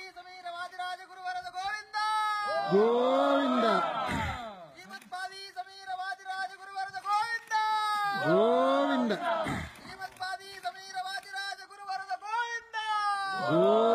Sameera Vadiraja ಗುರುವರದ Govinda Govinda. ಶ್ರೀಮತ್ಪಾದಿ Sameera Vadiraja ಗುರುವರದ Govinda Govinda. ಶ್ರೀಮತ್ಪಾದಿ Sameera Vadiraja ಗುರುವರದ Govinda.